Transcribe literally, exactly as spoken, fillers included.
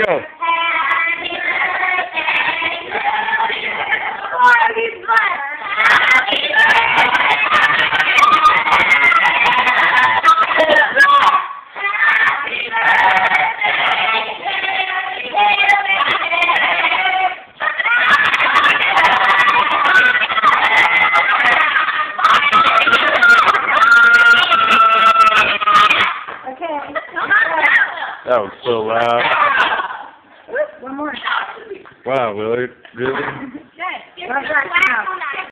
go. Happy birthday to you. Happy birthday. That was so loud. One more. Wow, really? Really? Good.